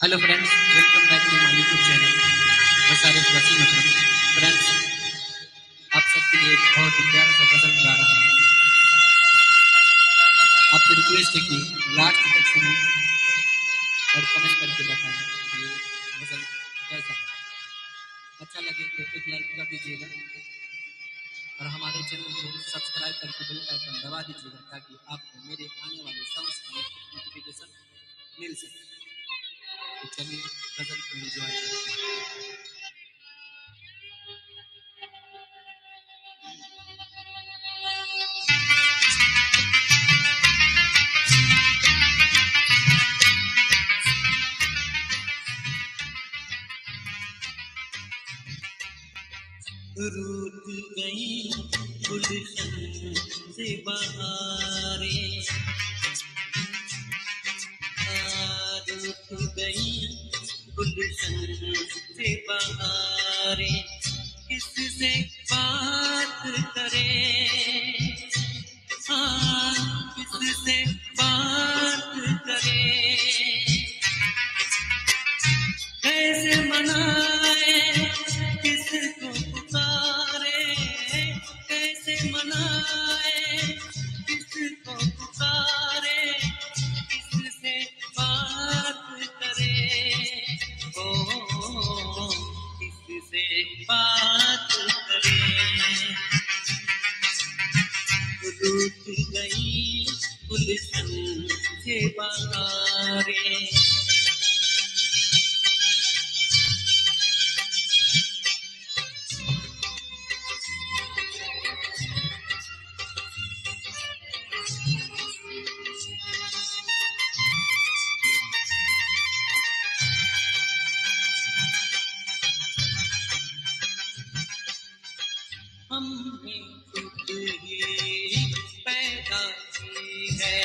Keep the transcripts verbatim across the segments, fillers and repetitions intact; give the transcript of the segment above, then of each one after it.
Hello friends, welcome back to my YouTube channel बसारिस Wasim Akram. Friends, आप सबके लिए एक बहुत ही प्यारा सा गज़ल गा रहा हूँ। आपसे रिक्वेस्ट है कि लास्ट तक सुनें और कमेंट करके बताएं कि ये गज़ल कैसा है। अच्छा लगे तो एक लाइक कर दीजिएगा और हमारे चैनल को सब्सक्राइब करके बेल आइकन दबा दीजिएगा ताकि आपको मेरे आने वाले सॉन्ग्स का नोटिफिकेशन मिल सके। तो चलिए गज़ल को एंजॉय करते हैं। रूठ गई गुलशन से बहारें, रूठ गई गुलशन से बहारें, किससे बात करें, हाँ किससे बात करें, कैसे मनाए किसको पुकारे, कैसे मनाए किसको पुकारे, किससे बात करे, ओ किससे बात करे। रूठ गई गुलशन से बहारें, हमने खुद ही पैदा की है,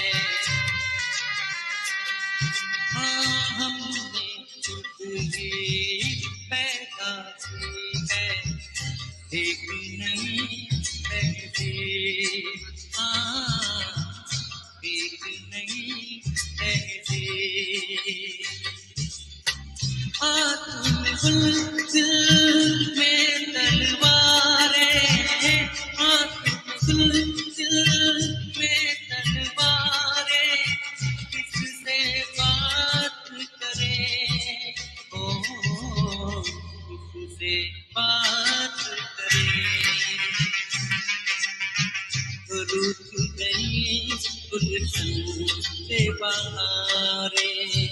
हाँ हमने खुद ही पैदा की है, एक नहीं रहती, हाँ एक नहीं रहती, आत्म बुलबुल में तलवारें, आत्म बुलबुल में तलवारें, किससे बात करें, ओ किससे बात करें। रूठ गई गुलशन से बहारें,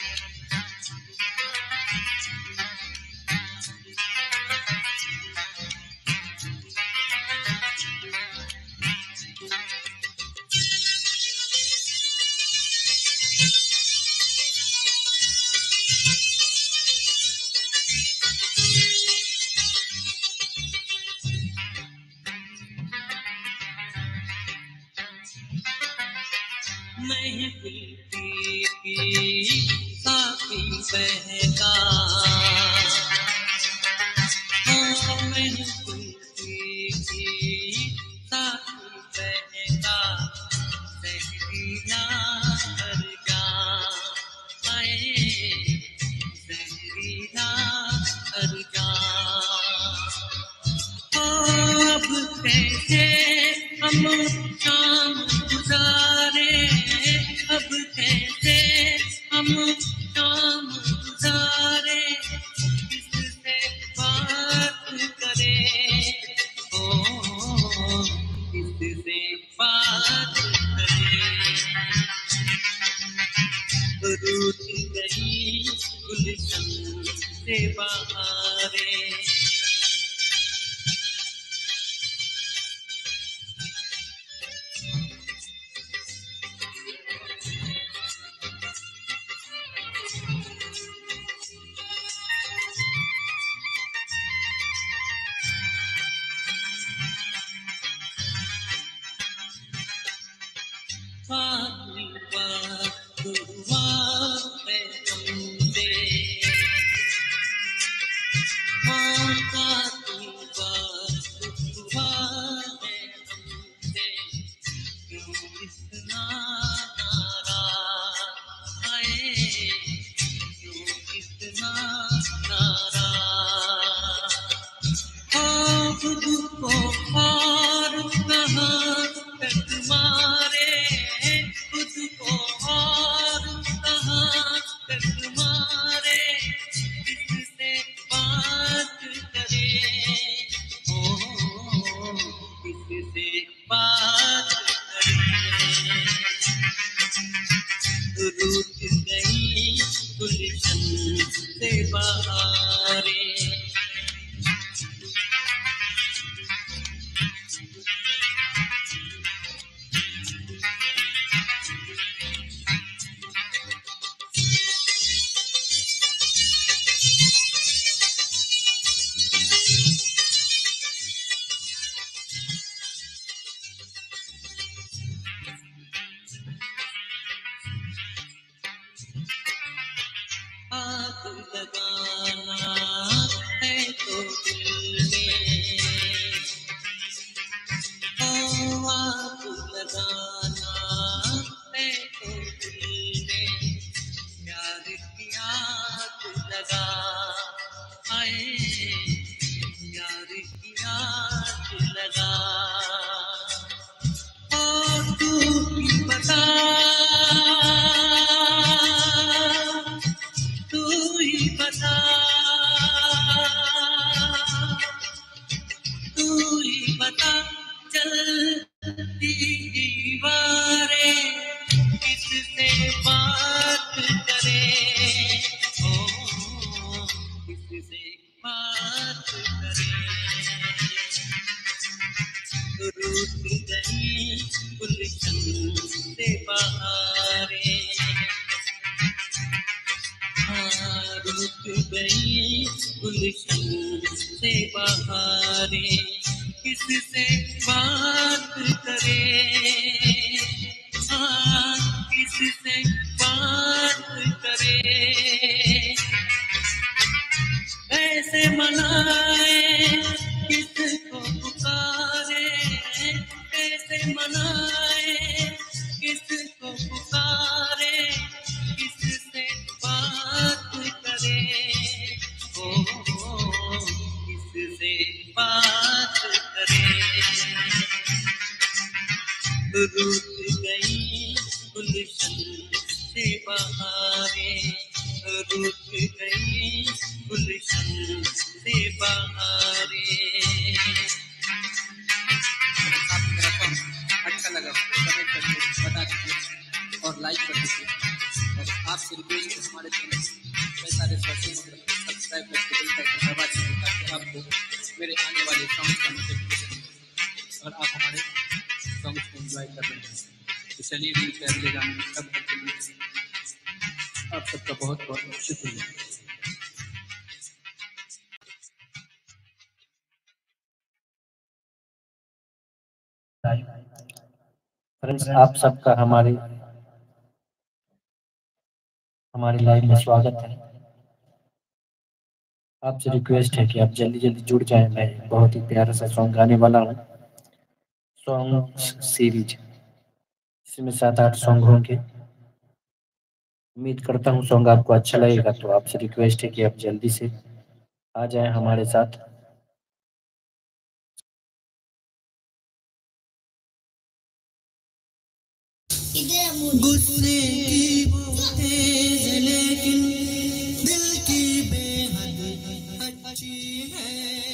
महफिल की साथी बहका, हाँ महफिल की साथी बहका, सहरीला हर जा आए, सहरीला हर जा, अब कैसे हम शाम गुजारे, अब कैसे हम शाम गुजारे, किससे बात करें, ओ किससे बात करें। रूठ गई गुलशन से बहारें, आखिरी बात हुआ है तुमसे, हाँ आखिरी बात हुआ है तुमसे, क्यों इतना नाराज आए, क्यों बात करें। रूठ गई गुलशन से बहारें। आग लगाना है तो दिल में, ओ आग लगाना है तो दिल में, प्यार की आग लगा, आए प्यार की आग लगा। ओ तू ही बता, तू ही बता, तू ही बता, चलती दीवारें किससे बात करें, ओ किससे बात करें। रूठ गई गुलशन से बहारें, हाँ रूठ गई गुलशन से बहारें, किससे बात करें, हाँ किससे बात करें। कैसे मनाए किसको पुकारे, कैसे मनाए किसको पुकारे, किससे बात करे, ओ, ओ किससे बात करे। रूठ गई गुलशन से बहारें, रूठ गई गुलशन से बहारें। अच्छा लगा कमेंट करके बता दीजिए और लाइक कर दीजिए। और आपसे रिक्वेस्ट है हमारे चैनल कई सारे सब्सक्राइब करके बेल आइकन दबा दीजिए ताकि आपको मेरे आने वाले सॉन्ग का नोटिफिकेशन मिले और आप हमारे सॉन्ग्स को एंजॉय कर रहे हैं। तो चलिए मिलते हैं अगले गाने में, तब तक के लिए आप सबका बहुत बहुत शुक्रिया। फ्रेंड्स, आप सबका हमारे हमारे लाइव में स्वागत है। आपसे रिक्वेस्ट है कि आप जल्दी जल्दी जुड़ जाएं। मैं बहुत ही प्यारा सा सॉन्ग गाने वाला हूँ, सॉन्ग सीरीज, इसमें सात आठ सॉन्ग होंगे। उम्मीद करता हूँ सॉन्ग आपको अच्छा लगेगा। तो आपसे रिक्वेस्ट है कि आप जल्दी से आ जाएं हमारे साथ। गुस्से की वो तेज लेकिन दिल की बेहद अच्छी है।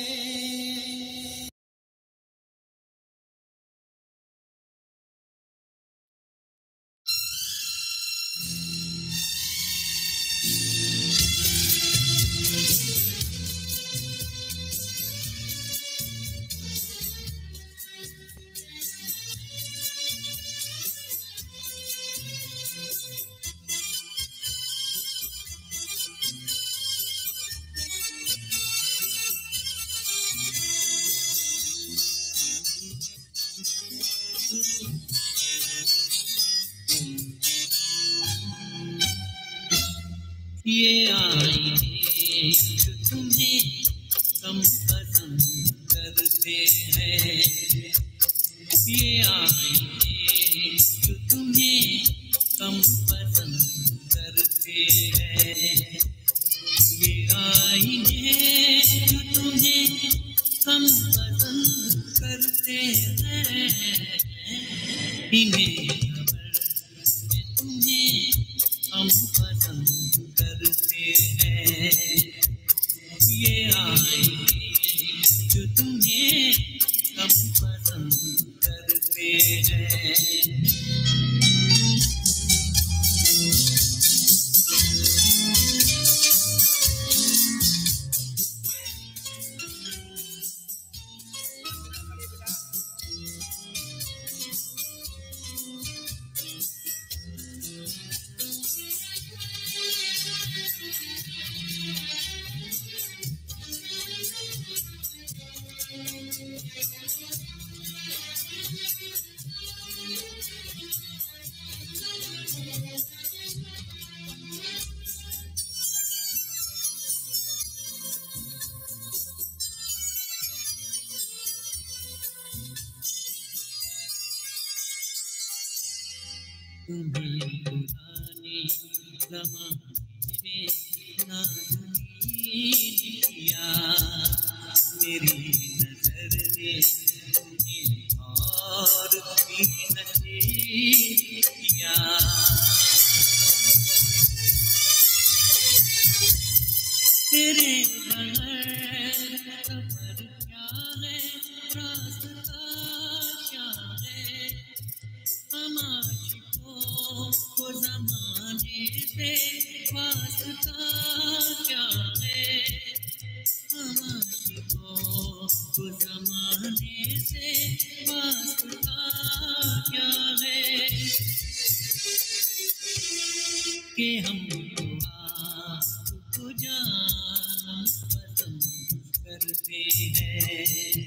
ये आईने जो तुम्हें कम पसंद करते हैं, ये आईने जो तुम्हें कम पसंद करते हैं, ये आईने जो तुम्हें कम पसंद करते हैं, इन्हें खबर तुम्हें हम पसंद करते हैं, ये आईने जो तुम्हें कम पसंद करते करते हैं। तुम्हें पुराने ज़माने में नाज़नीं दिया, मेरी नज़र ने तुम्हें और भी नसीब किया। तेरे बगैर सफर क्या है, रास्ता क्या है, हम आशिकों को ज़माने से वास्ता क्या है, हम आशिकों को ज़माने से वास्ता क्या है, कि हम आपको जानना पसंद करते हैं,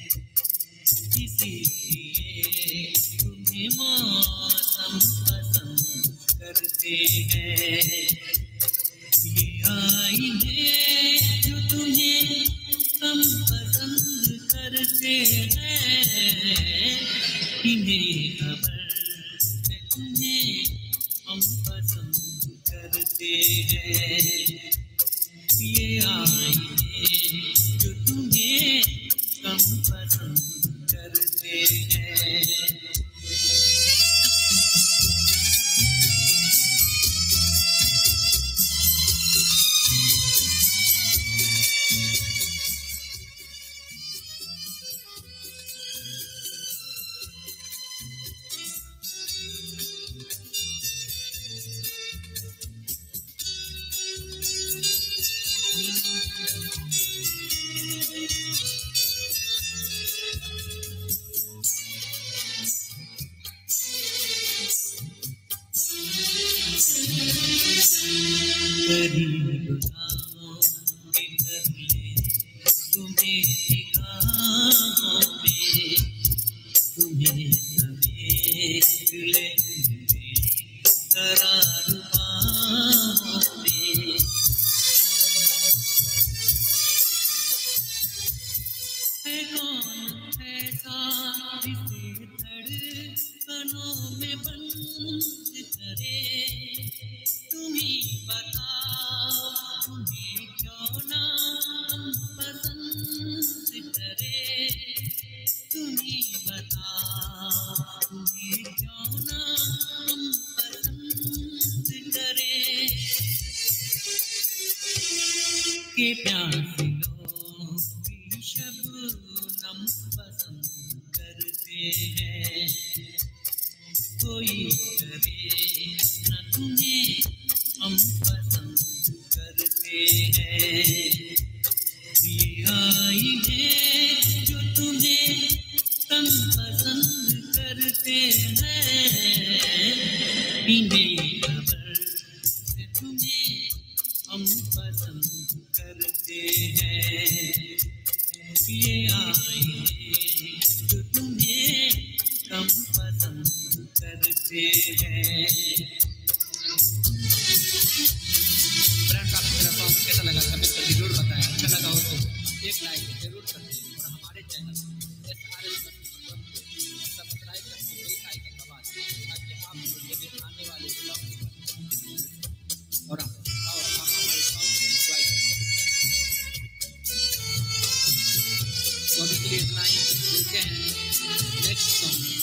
इसीलिए तुम्हें मौसम पसंद करते हैं। ये आईने जो तुम्हें हम पसंद करते हैं, इन्हें खबर है तुम्हें हम पसंद करते हैं। ये आईने जो तुम्हें हम पसंद करते हैं। करीब आओ इधर ले तुम्हें निगाहों में, तुम्हें समेट लेंगे करार बाहों में। है कौन ऐसा जिसे धड़कनों में बंद करे, तुम्ही बताओ तुम्हें क्यों ना हम पसंद करे, तुम्ही बताओ तुम्हें क्यों ना हम पसंद करे, कि प्यासियों की शबनम पसंद करते हैं, कोई करे न तुम्हें हम पसंद करते हैं। ये आई है जो तुम्हें हम पसंद करते हैं, इन्हें खबर है तुम्हें हम पसंद करते हैं। ये आई है जो तुम्हें हम पसंद करते हैं। फ्रेंड्स, आपको मेरा सॉन्ग कैसा लगा कमेंट कर जरूर बताएं। अच्छा लगा हो तो एक लाइक जरूर कर दें और हमारे चैनल एस आर एल को सब्सक्राइब करके बेल आइकन दबा दें, ताकि आप मुझे भी आने वाले ब्लॉग और आप और आप हमारे सॉन्ग को एंजॉय कर सकें। तो अभी के लिए इतना ही, मिलते हैं नेक्स्ट सॉन्ग।